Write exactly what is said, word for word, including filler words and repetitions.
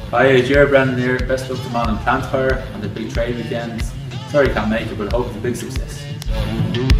Hi, Jared Brennan here. Best of luck to Monaghan Plant Fire on the big trade weekend. Sorry I can't make it, but I hope it's a big success.